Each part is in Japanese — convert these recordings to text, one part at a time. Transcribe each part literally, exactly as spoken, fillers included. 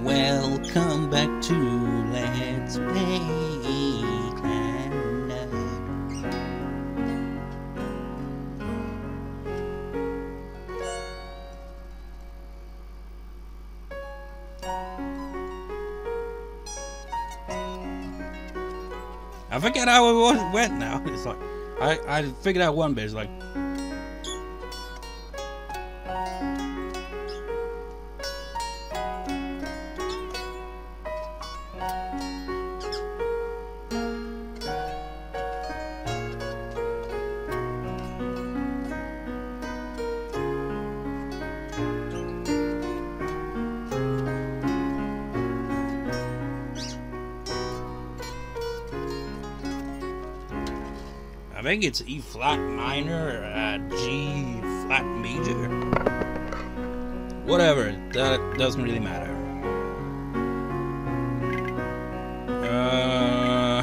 Welcome back to Let's Play Clannad. I forget how it went now. It's like I, I figured out one bit, it's like I think it's E flat minor or uh, G flat major. Whatever, that doesn't really matter. Uh,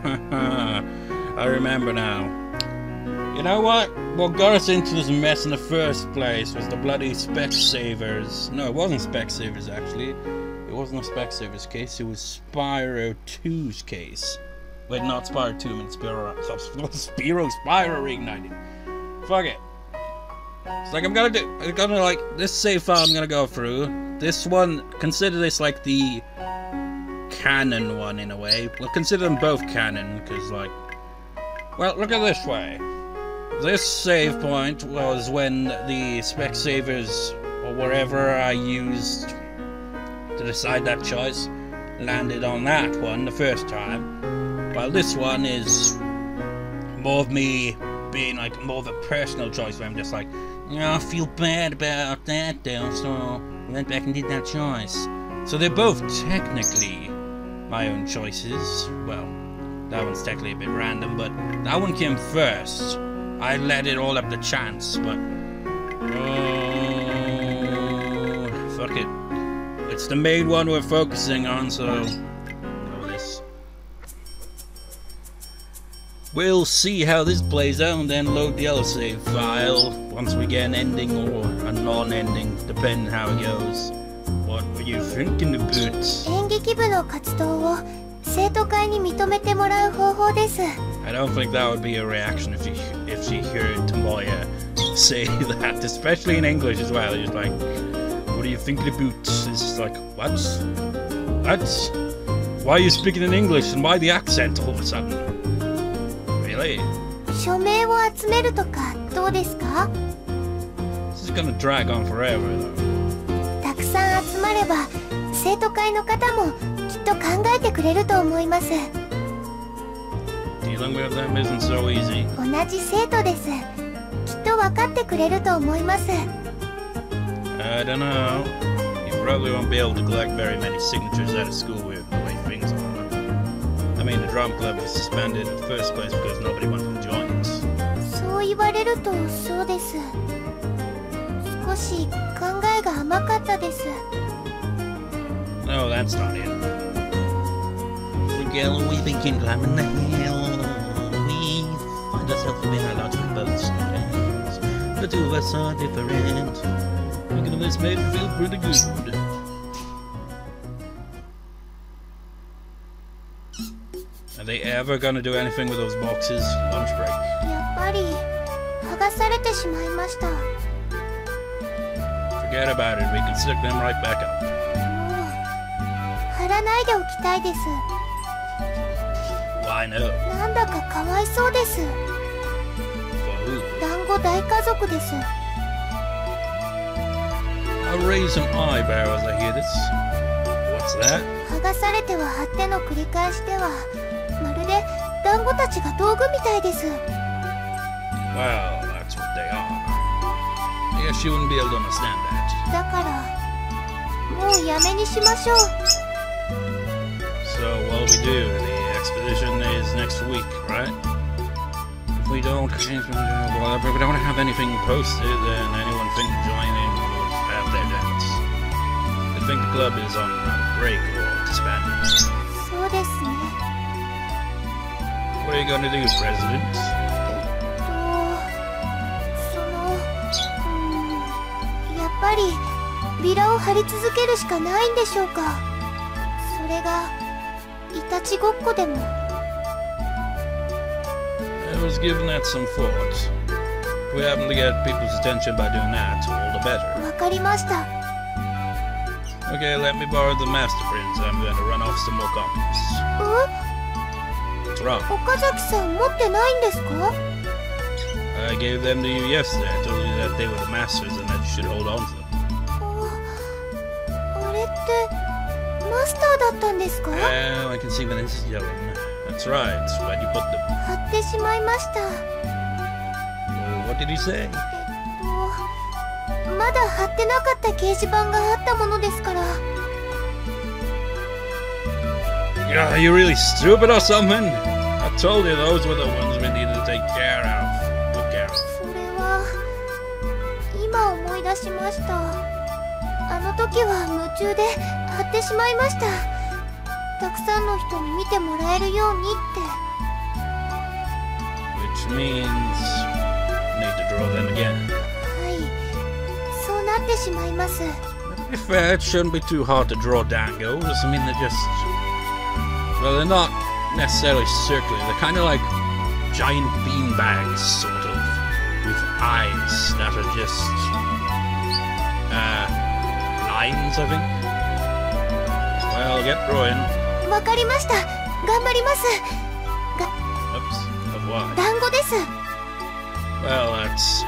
I remember now. You know what? What got us into this mess in the first place was the bloody Specsavers. No, it wasn't Specsavers actually. It wasn't a Specsavers case, it was Spyro two's case. Wait, not Spyro two, I mean Spyro, Spyro, Spyro Reignited. Fuck it. It's like I'm gonna do, I'm gonna like, this save file I'm gonna go through. This one, consider this like the canon one in a way. We'll consider them both canon, because like, well, look at it this way. This save point was when the Specsavers, or whatever I used to decide that choice, landed on that one the first time. While this one is more of me being like more of a personal choice where I'm just like, you know, I feel bad about that though, so I went back and did that choice. So they're both technically my own choices. Well, that one's technically a bit random, but that one came first. I let it all up to chance, but oh, fuck it. It's the main one we're focusing on, so we'll see how this plays out and then load the other save file once we get an ending or a non-ending, depending how it goes. What were you thinking about? I don't think that would be a reaction if she if she heard Tomoya say that, especially in English as well. It's like, what are you thinking about? It's just like, what? What? Why are you speaking in English and why the accent all of a sudden? Really? This is gonna drag on forever though. Dealing with them isn't so easy. I don't know. You probably won't be able to collect very many signatures out of school with the way things are. I mean, the drama club was suspended in the first place because nobody wanted to join us. No, that's not it. Together we begin climbing the hill. We find ourselves being allowed to both sometimes. The two of us are different. Looking at this made me feel pretty good. Are they ever gonna do anything with those boxes? Lunch break. Forget about it, we can stick them right back up. Why no? For who? I'll raise some eyebrows, I hear this. What's that? Well, that's what they are. I guess you wouldn't be able to understand that. So, what'll we do? The expedition is next week, right? If we don't, well, if we don't have anything posted, then anyone thinking joining will have their doubts. They think the club is on break or disbanded. What are you gonna do, President? れがいたちごっこでも。 I was giving that some thought. If we happen to get people's attention by doing that, all the better. わかりました。 Okay, let me borrow the master prints. I'm going to run off some more copies. え? What's wrong? 岡崎さん持ってないんですか? I gave them to you yesterday. I told you that they were the masters and that you should hold on to them. あれってマスターだったんですか? Well, I can see Vanessa's yelling. That's right. Where'd you put them? 貼ってしまいました。 Well, what did he say? えっと、まだ貼ってなかった掲示板があったものですから。 Yeah, are you really stupid or something? I told you those were the ones we needed to take care of. Look out. それは今思い出しました。あの時は夢中で貼ってしまいました。たくさんの人に見てもらえるようにって。 Which means need to draw them again. はい、そうなってしまいます。 To be fair, it shouldn't be too hard to draw dangos. I mean, they're just... Well, they're not necessarily circular. They're kind of like giant beanbags, sort of, with eyes that are just... Uh... lines, I think? Well, get drawing. わかりました。頑張ります。 Oops. Of what? 団子です。 Well, that's...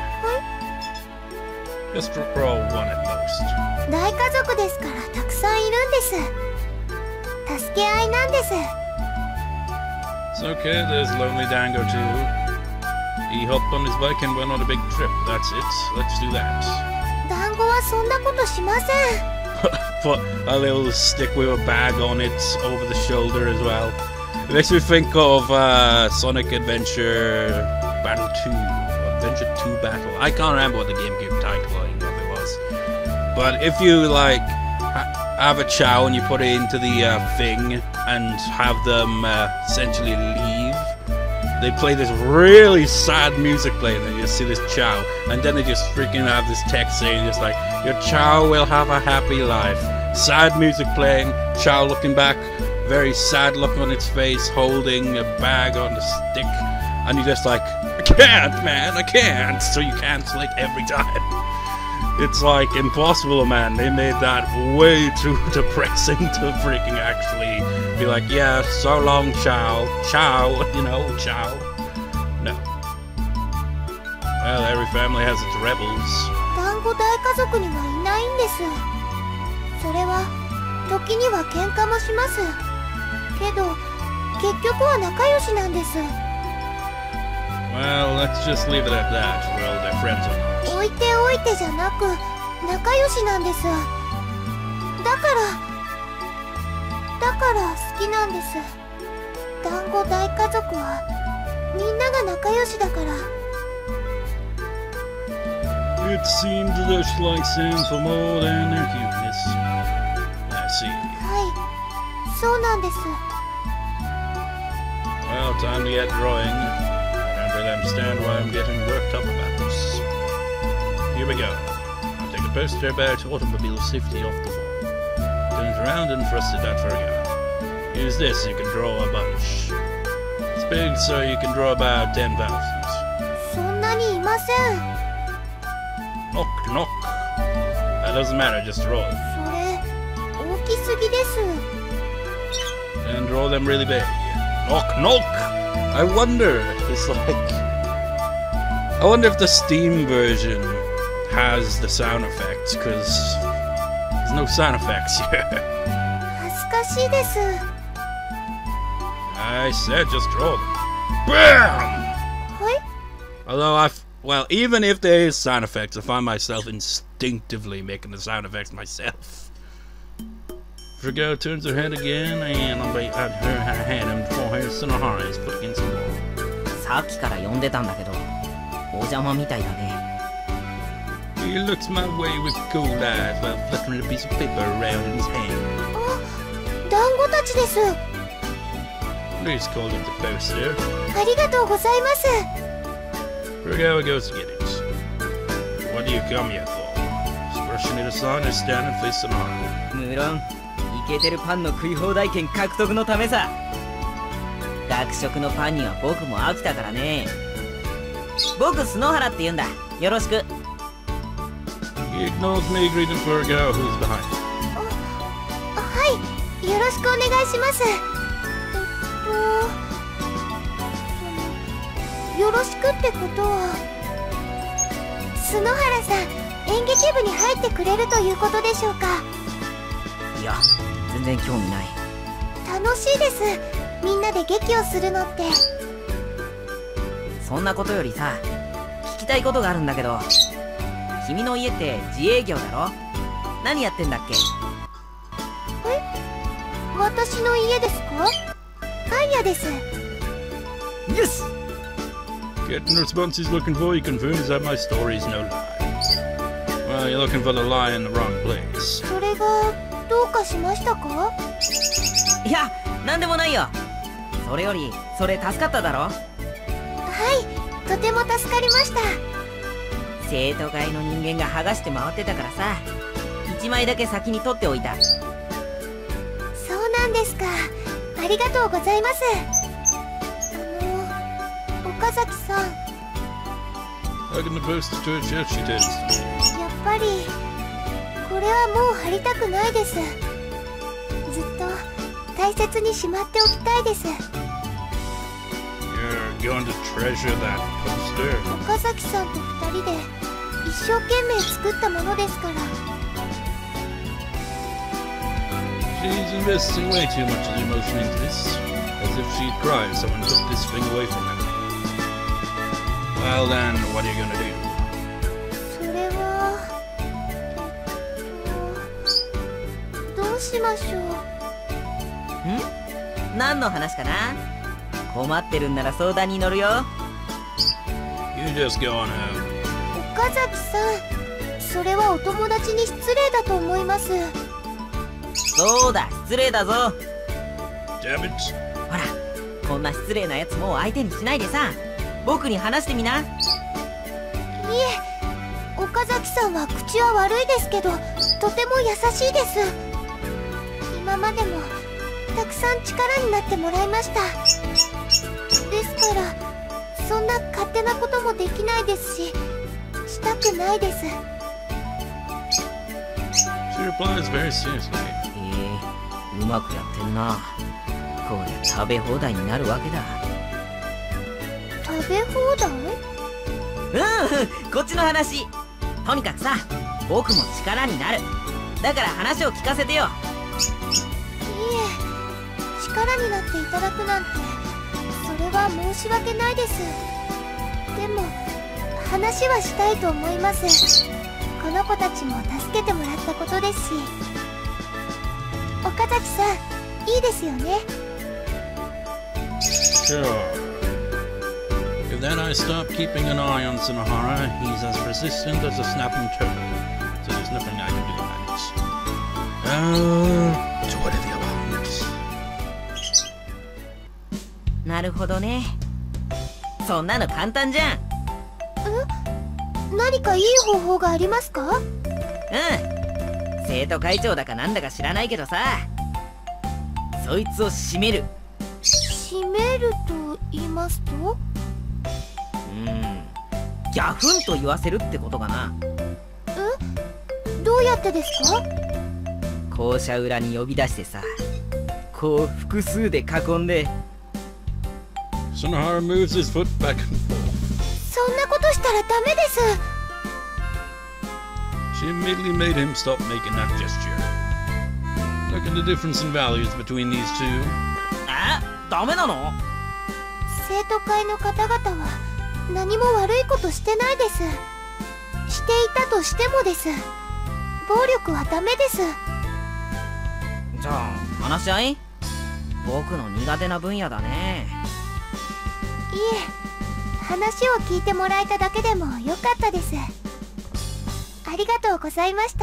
Just draw one at most. 大家族ですからたくさんいるんです。助け合いなんです。 It's okay, there's Lonely Dango too. He hopped on his bike and went on a big trip. That's it. Let's do that. 団子はそんなことしません。 Put a little stick with a bag on it over the shoulder as well. It makes me think of uh, Sonic Adventure Battle two. Adventure two Battle. I can't remember what the GameCube title of it was. But if you like ha have a chow and you put it into the uh, thing and have them uh, essentially leave, they play this really sad music playing and you see this chow and then they just freaking have this text saying just like, your chow will have a happy life. Sad music playing, chow looking back, very sad look on its face, holding a bag on the stick, and you're just like, I can't, man, I can't. So you cancel it every time. It's like impossible, man. They made that way too depressing to freaking actually be like, yeah, so long, chow, chow, you know, chow. No. Well, every family has its rebels. 団子大家族にはいないんです。それは時には喧嘩もします。けど結局は仲良しなんです。 Well, let's just leave it at that. Well, they're friends or not. 置いておいてじゃなく仲良しなんです。だからだから好きなんです。団子大家族はみんなが仲良しだから。 It seemed just like sin for more than their cuteness. I see. はい、そうなんです。 Well, time to get drawing. I don't really understand why I'm getting worked up about this. Here we go. I'll take a poster about automobile safety off the wall. Turn it around and thrust it out for a go. Use this, you can draw a bunch. It's big, so you can draw about ten thousand. そんなにいません。 Knock, knock. That doesn't matter, just draw them. それ大きすぎです。 And draw them really big. Knock, knock! I wonder, it's like... I wonder if the Steam version has the sound effects, because there's no sound effects here. 恥ずかしいです。 I said just draw them. BAM! はい。 Although I've... Well, even if there is sound effects, I find myself instinctively making the sound effects myself. Virgo turns her head again, and I'll be at her hand and before her Sunohara is put against the wall. さっきから呼んでたんだけど、お邪魔みたいだね。 He looks my way with cold eyes while flickering a piece of paper around in his hand. あ、団子たちです。 Please call it the poster. ありがとうございます。 Virgo goes to get it. What do you come here for? Just brushing it aside and stand and face Sunohara. 無論、 ケてるパンの食い放題券獲得のためさ。学食のパンには僕も飽きたからね。僕スノハラって言うんだ。よろしく。 He ignores me, greeting for a girl who's behind. はい、よろしくお願いします。えっとよろしくってことはスノハラさん演劇部に入ってくれるということでしょうか？ いや、全然興味ない。 楽しいです、みんなで劇をするのって。 そんなことよりさ、聞きたいことがあるんだけど、君の家って自営業だろ？何やってんだっけ？ え？私の家ですか？パン屋です。 よし！ Getting the response he's looking for, he confirms that my story is no lie. Well, you're looking for the lie in the wrong place. それがどうかしましたか？ いや、なんでもないよ。それより、それ助かっただろ？ はい、とても助かりました。 生徒会の人間が剥がして回ってたからさ、いちまいだけ先に取っておいた。 そうなんですか。ありがとうございます。あの岡崎さん、 I can post to church, yes, she did. やっぱりこれはもう貼りたくないです。ずっと大切にしまっておきたいです。 You're going to treasure that poster. 岡崎さんとふたりで一生懸命作ったものですから。 She's investing way too much of the emotion into this, as if she'd cry if someone took this thing away from her. Well then, what are you gonna do? それはえっとどうしましょう。 ん？何の話かな？困ってるんなら相談に乗るよ。 You just go on home. 岡崎さん、それはお友達に失礼だと思います。 そうだ、失礼だぞ。 Damn it. ほら、こんな失礼なやつもう相手にしないでさ、僕に話してみな。 いえ、岡崎さんは口は悪いですけどとても優しいです。今までもたくさん力になってもらいました。ですからそんな勝手なこともできないですし、したくないです。 She replies very seriously. えー、うまくやってんな。これ食べ放題になるわけだ。 食べ放題？ うん、こっちの話。とにかくさ、僕も力になる。だから話を聞かせてよ。 いえ、力になっていただくなんてそれは申し訳ないです。でも話はしたいと思います。この子たちも助けてもらったことですし。岡崎さん、いいですよね。 Sure. If then I stop keeping an eye on Sunohara, he's as resistant as a snapping turtle. So there's nothing I can do about it. Uh, so whatever you want. なるほどね。そんなの簡単じゃん。 ん？何かいい方法がありますか？ うん。生徒会長だかなんだか知らないけどさ、そいつを締める。 締めると言いますと？ うん、ギャフンと言わせるってことかな。 え？どうやってですか？ 校舎裏に呼び出してさ、こう複数で囲んで。 Sunohara moves his foot back and forth. そんなことしたらダメです。 She immediately made him stop making that gesture. Look at the difference in values between these two. え？ダメなの？ 生徒会の方々は何も悪いことしてないです。していたとしてもです。暴力はダメです。 じゃあ話し合い？僕の苦手な分野だね。 いえ、話を聞いてもらえただけでもよかったです。ありがとうございました。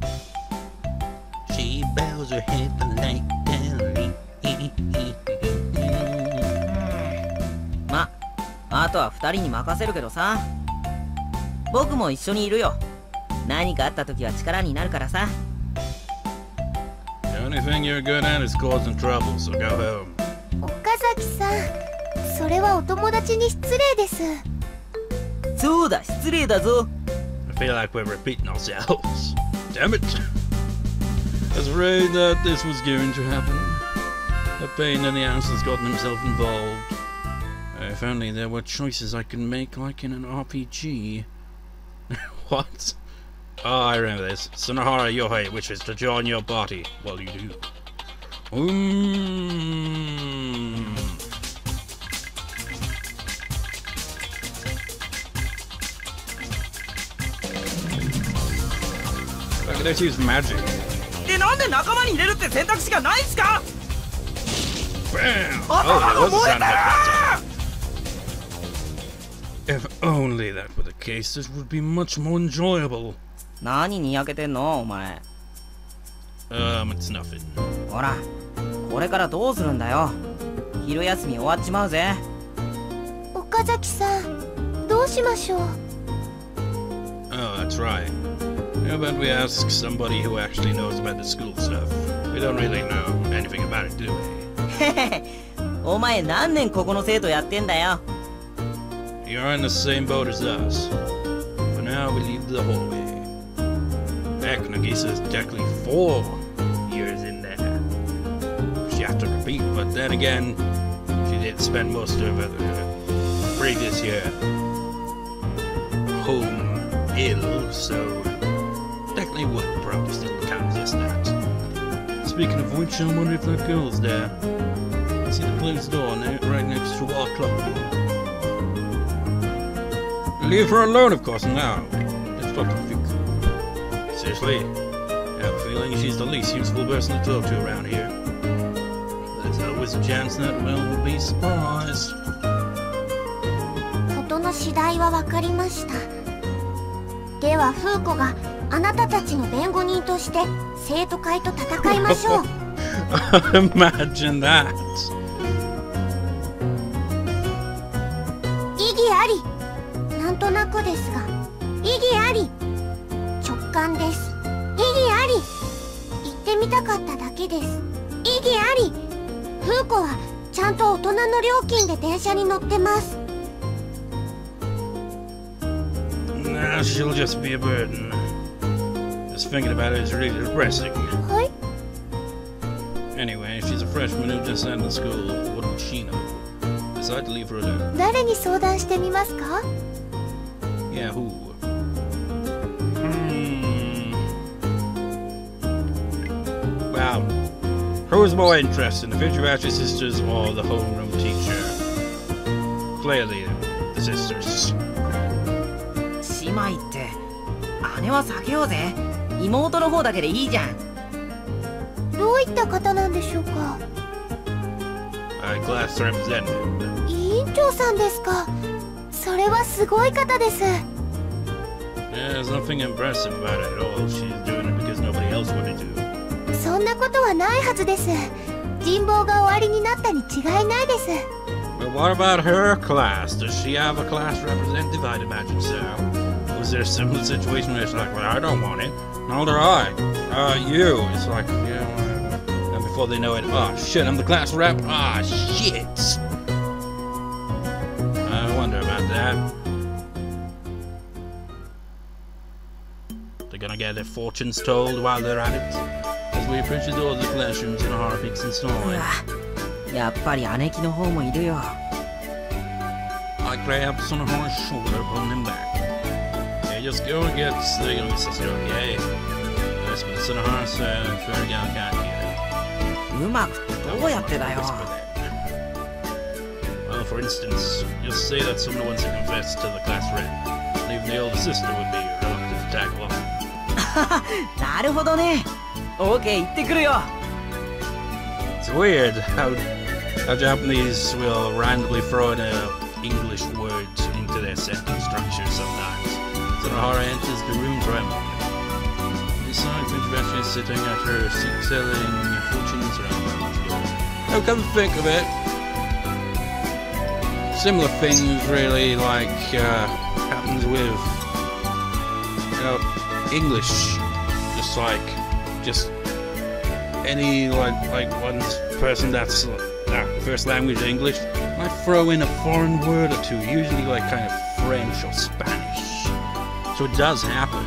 She bows her head politely. ま、あとは二人に任せるけどさ、僕も一緒にいるよ。何かあった時は力になるからさ。 Don't Only thing you're good at is causing trouble, so go home. 岡崎さん、それはお友達に失礼です。 そうだ、失礼だぞ。 I feel like we're repeating ourselves. Damn it! I was afraid that this was going to happen. A pain in the ass has gotten himself involved. If only there were choices I could make like in an R P G. What? Oh, I remember this. Sunohara Yohei wishes to join your party. Well, you do. Mm. Look, let's use magic. で、なんで仲間に入れるって選択肢がないんすか? Bam! Oh, 頭 that が was a 燃 sound えた effect. If only that were the case, this would be much more enjoyable. 何にやけてんのお前? Um, it's nothing. ほら、これからどうするんだよ。昼休み終わっちまうぜ。 岡崎さん、どうしましょう? Oh, that's right. How about we ask somebody who actually knows about the school stuff? We don't really know anything about it, do we? へへへ、お前何年ここの生徒やってんだよ。 You're in the same boat as us. For now, we leave the hallway. Heck, Nagisa is technically four years in there. She had to repeat, but then again, she did spend most of her previous year home ill, so technically would probably still count as that. Speaking of which, I wonder if that girl's there. I see the place door right next to our club. Leave her alone, of course, now. Let's talk to Vic. Seriously, I have a feeling she's the least useful person to talk to around here. There's always a chance that Mel will be surprised. 事の次第は分かりました。では、フーコがあなたたちの弁護人として生徒会と戦いましょう。 Imagine that. 意義あり。なんとなくですが、意義あり。直感です。意義あり。言ってみたかっただけです。意義あり。フーコはちゃんと大人の料金で電車に乗ってます。 Nah, she'll just be a burden. Just thinking about it is really depressing. はい。 Anyway, she's a freshman who just ended school. What would she know? Decide to leave her alone. 誰に相談してみますか? Yeah, who? Hmm. Wow. Who's more interested, the Vigilanti sisters or the homeroom teacher? Clearly, the sisters. 姉妹って姉は避けようぜ。妹の方だけでいいじゃん。 どういった方なんでしょうか? Uh, class representative. 委員長さんですか。それはすごい方です。 Yeah, there's nothing impressive about it at all. She's doing it because nobody else wanted to. そんなことはないはずです。人望が終わりになったに違いないです。 But what about her class? Does she have a class representative? I'd imagine so. Was there a similar situation where it's like, well, I don't want it. Nor do I. Uh, you. It's like, yeah, whatever. And before they know it, oh shit, I'm the class rep. Ah, shit. I wonder about that. They're gonna get their fortunes told while they're at it. As we approach the doors of the classrooms in Sunohara peaks and snoring. やっぱり姉貴の方もいるよ。 I grabbed Sunohara's shoulder, pulling him back. Hey, just go and get the younger sister, okay? That's what Sunohara said. I'm sure you can't hear it. うまくどうやってだよ。 Well, for instance, just say that someone wants to confess to the class rep. Even the older sister would be reluctant to tag along. なるほどね。オーケー、行ってくるよ。 It's weird how how Japanese will randomly throw in a English word into their sentence structure sometimes. Sunohara enters the room trembling. Inside, Vinci is sitting at her seat selling fortunes around the floor. Now come to think of it, similar things really like uh, happens with you know, English, just like just any like like one person that's uh, first language English might throw in a foreign word or two, usually like kind of French or Spanish. So it does happen.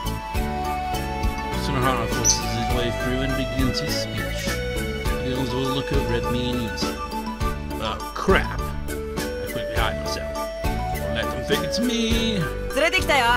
Sunohara forces his way through and begins his speech. Girls will look over at me and easy. Oh crap! I quickly hide myself. I'll let them think it's me. That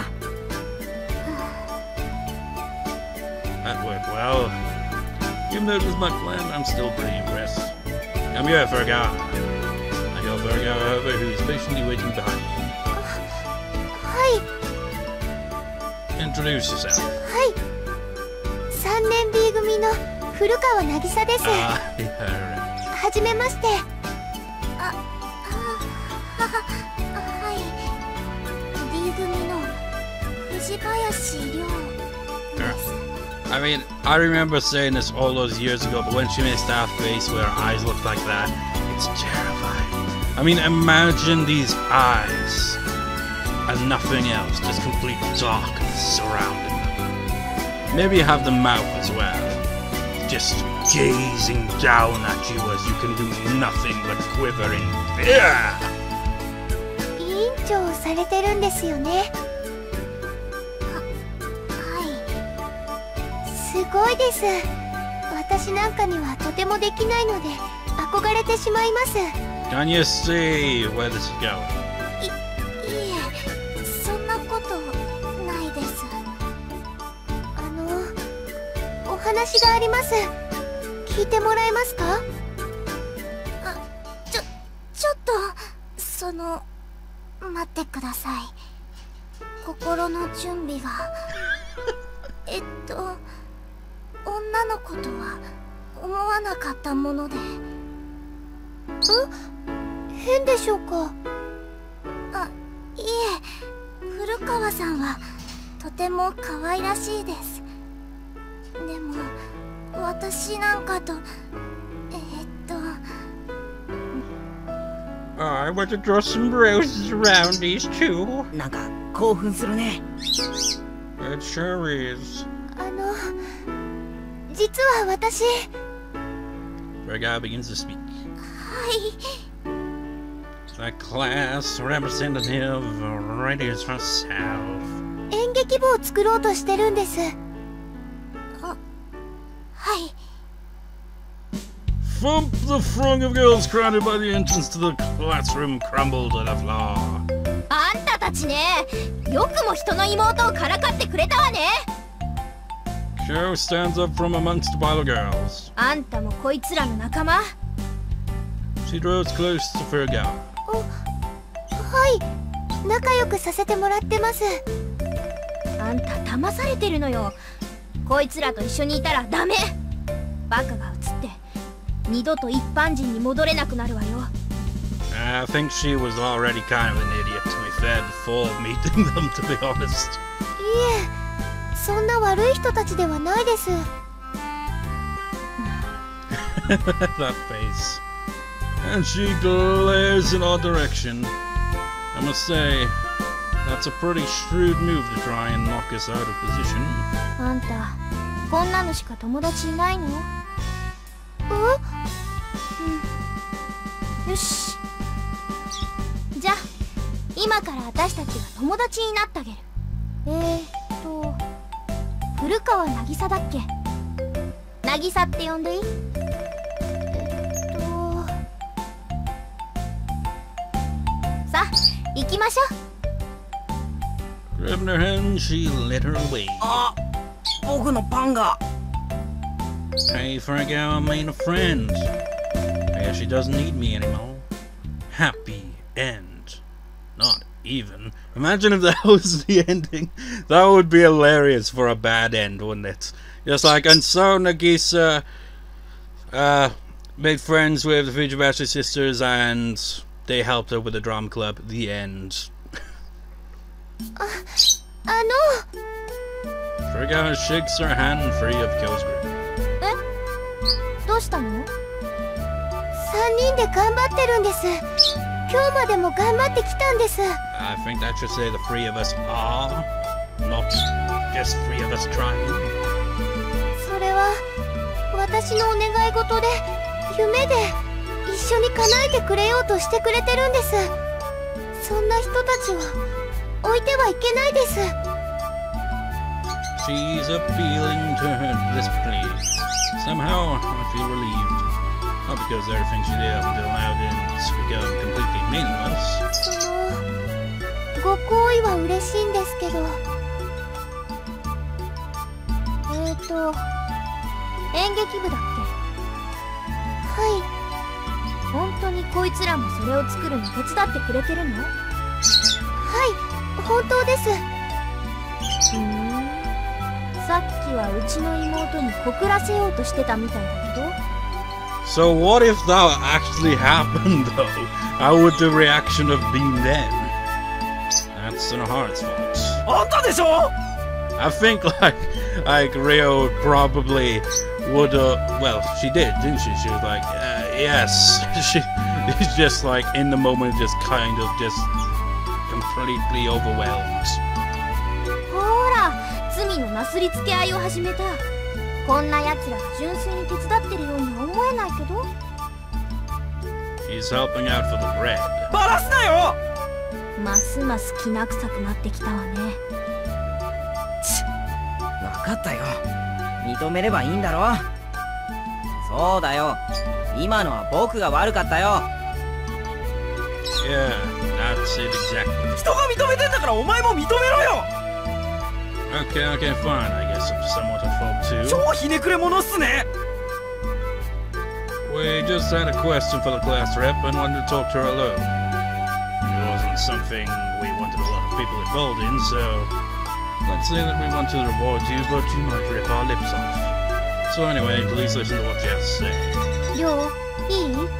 worked well. Even though it was my plan, I'm still pretty impressed. I'm here, Virgo. I got Virgo over who's patiently waiting behind me. Hi. Introduce yourself. Hi. さんねん B 組の古川渚です。 Ah, yeah, right. はじめまして。あ、あ、は、はい。D 組の藤林涼です。 I mean, I remember saying this all those years ago, but when she made that face where her eyes looked like that, it's terrifying. I mean, imagine these eyes and nothing else, just complete darkness surrounding them. Maybe you have the mouth as well, just gazing down at you as you can do nothing but quiver in fear. 委員長をされてるんですよね。すごいです。私なんかにはとてもできないので憧れてしまいます。 Can you see where this is going? い、いえ、そんなことないです。あの、お話があります。聞いてもらえますか？あ、ちょ、ちょっと、その、待ってください。心の準備が。えっと。女の子とは思わなかったもので。ん？変でしょうか？あ、いえ、古川さんはとても可愛らしいです。でも私なんかとえー、っと I want to draw some roses around these two. なんか興奮するね。 It sure is. あの実は私 Virgo begins to speak. はい。 The class representative writers herself. 演劇部を作ろうとしてるんです。あ、はい。 Thump! The throng of girls crowded by the entrance to the classroom crumbled to the floor. あんたたちね、よくも人の妹をからかってくれたわね。 Joe stands up from amongst the pile of girls. あんたもこいつらの仲間？ She draws close to Virgo. お、はい、仲良くさせてもらってます。あんた騙されてるのよ。こいつらと一緒にいたらダメ。バカが映って二度と一般人に戻れなくなるわよ。 I think she was already kind of an idiot to be fair before meeting them, to be honest. いえ、そんな悪い人たちではないです。 That face. And she glares in our direction. I must say, that's a pretty shrewd move to try and knock us out of position. あんた、こんなのしか友達いないの？え？うん。よし。じゃあ、今から私たちが友達になってあげる。えーっと、古川渚だっけ？渚って呼んでいい？えっと、さあ、行きましょう。 Grabbing her hand, she led her away. あ、僕のパンが。 Hey, Virgo, I made a friend. I guess she doesn't need me anymore. Happy end. Not even. Imagine if that was the ending. That would be hilarious for a bad end, wouldn't it? Just like, and so Nagisa uh, made friends with the Fujibashi sisters and they helped her with the drama club. The end. あ、あの。 Virgo shakes her hand free of Kyo's grip. え？どうしたの？三人で頑張ってるんです。今日までも頑張ってきたんです。 I think that should say the three of us are, not just three of us trying. それは私のお願い事で夢で一緒に叶えてくれようとしてくれてるんです。そんな人たちは置いてはいけないです。 She's appealing to her this plea. Somehow I feel relieved. Not because everything she did up until now didn't become completely meaningless. そのご好意は嬉しいんですけど、えーと演劇部だっけ。はい。本当にこいつらもそれを作るの手伝ってくれてるの？はい、本当です。ふーん、さっきはうちの妹に告らせようとしてたみたいだけど。 So what if that actually happened though? How would the reaction have been then? That's Sunohara's fault. 本当でしょ? I think like like Ryou probably would have, well, she did, didn't she? She was like, uh, yes. She is just like in the moment, just kind of just completely overwhelmed. ほら、罪のなすりつけ合いを始めた。こんな奴らが純粋に手伝ってるようには思えないけど。 He's helping out for the bread. バラすなよ。 ますますきな臭くなってきたわね。 ちっ、分かったよ。認めればいいんだろ。そうだよ。今のは僕が悪かったよ。 Yeah, that's it exactly. 人が認めてんだからお前も認めろよ。 Okay, okay, fine. I guess I'm somewhat at fault too. 超ひねくれ者っすね。 We just had a question for the class rep and wanted to talk to her alone. It wasn't something we wanted a lot of people involved in, so let's say that we want to reward you, but you might rip our lips off. So anyway, please listen to what she has to say. りょう、いい？う、うん、いいよ。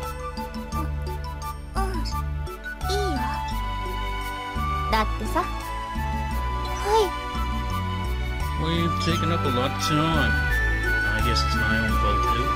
だってさ。はい。 We've taken up a lot of time. I guess it's my own fault too.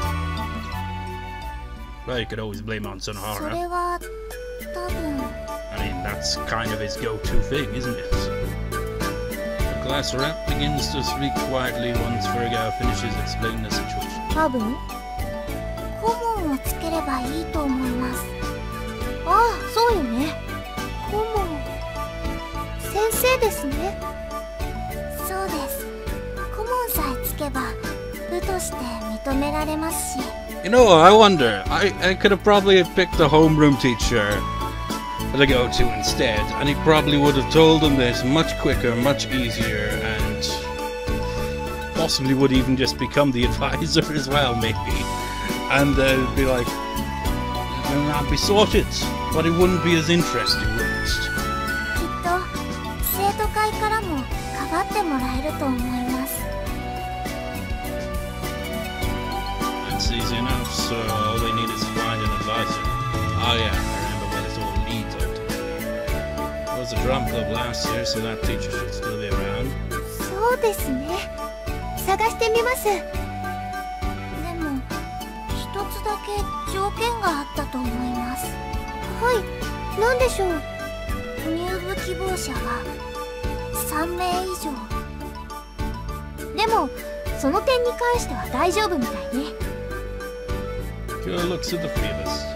Well, you could always blame it on そ Sunohara. れは多分。 I mean, that's kind of his go-to thing, isn't it? The class rep begins to speak quietly once Ryou finishes explaining the situation. 多分顧問をつければいいと思います。ああ、そうよね。顧問。先生ですね。そうです。顧問さえつけば部として認められますし。 You know, I wonder. I, I could have probably picked a homeroom teacher to go to instead, and he probably would have told them this much quicker, much easier, and possibly would even just become the advisor as well, maybe. And uh, be like, and that'd be sorted, but it wouldn't be as interesting, would it? きっと生徒会からもかばってもらえると思います。 That's easy enough, so all they need is to find an advisor. Oh yeah, I remember where this all leads up to. It was a drum club last year, so that teacher should still be around. そうですね。探してみます。でも一つだけ条件があったと思います。はい、何でしょう。入部希望者がさんめい以上。でもその点に関しては大丈夫みたいね。 Good looks at the three of us.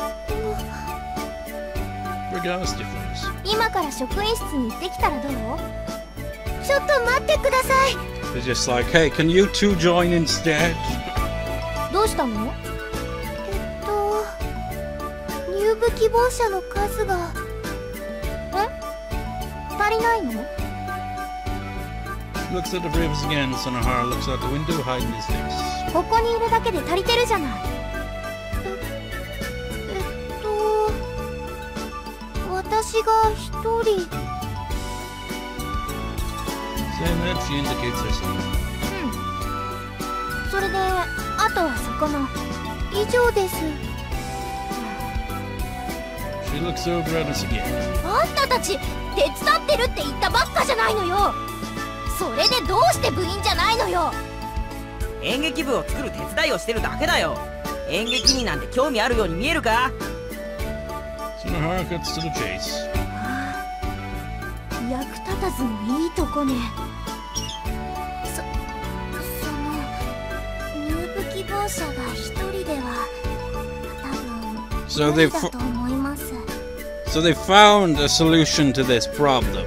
Regardless difference. 今から職員室に行ってきたらどう？ちょっと待ってください。 It's just like, hey, can you two join instead? どうしたの？えっと入部希望者の数がん？足りないの？ Looks at the three of us again. Sunohara looks out the window, hiding his face. ここにいるだけで足りてるじゃない。え、えっと私が一人。 Saying that, she indicates herself. うん。それであとはそこの以上です。 She looks over at us again. あんたたち手伝ってるって言ったばっかじゃないのよ。それでどうして部員じゃないのよ。 演劇部を作る手伝いをしてるだけだよ。演劇になんて興味あるように見えるか？ Sunohara cuts to the chase. 役立たずのいいとこね。そ、その入部希望者者が一人では多 So 分無 they 理だと思います。 so they found a solution to this problem.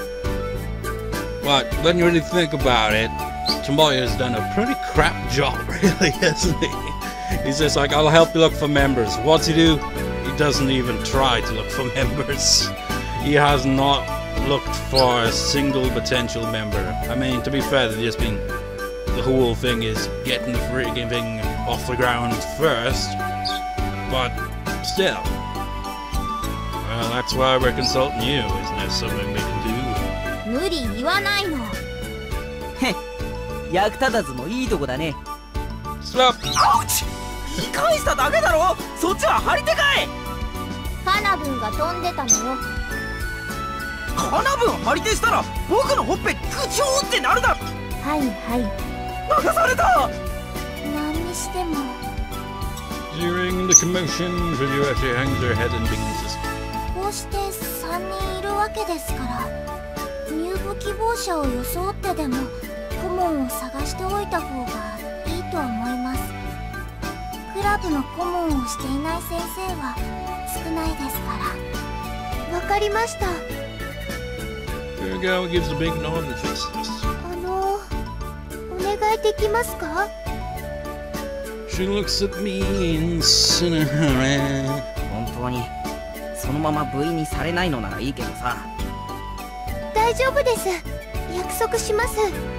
But when you really think about it, Tomoya's done a pretty crap job, really, hasn't he? He's just like, I'll help you look for members. What's he do? He doesn't even try to look for members. He has not looked for a single potential member. I mean, to be fair, they've just been... The whole thing is getting the freaking thing off the ground first. But still. Well, that's why we're consulting you. Isn't there something we can do? 無理言わないの。 へっ、役立たずもいいとこだね。 Stop! アウチ！言い返しただけだろ。そっちは張り手かい。 カナブンが飛んでたのよ。 カナブン張り手したら僕のほっぺグチョーってなるだろ。 はいはい。 流された。 何にしても。 During the commotion, Ryou actually hangs her head and begins to... こうしてさんにんいるわけですから、入部希望者を装ってでも顧問を探しておいた方がいいと思います。クラブの顧問をしていない先生は少ないですから。わかりました。 Here girl gives a big nod and fixes this. あの、お願いできますか？ She looks at me in Sunohara. 本当にそのまま部員にされないのならいいけどさ。 大丈夫です。約束します。